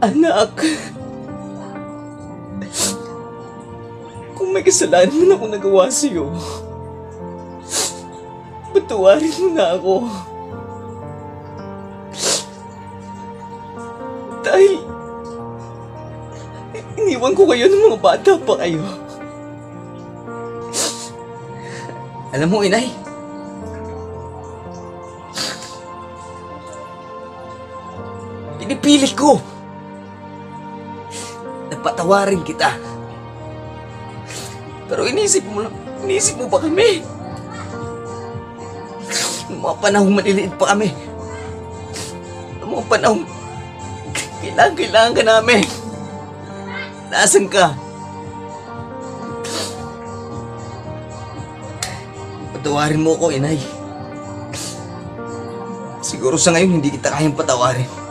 Anak, kung may kasalanan man ako nagawa sa'yo, patawarin mo na ako. Dahil iniwan ko kayo ng mga bata pa kayo. Alam mo, inay, pinipilit ko na patawarin kita. Pero inisip mo pa kami. Noong mga panahong maliliit pa kami. Noong mga panahong kailangan ka namin. Nasaan ka? Patawarin mo ako, inay. Siguro sa ngayon hindi kita kayang patawarin.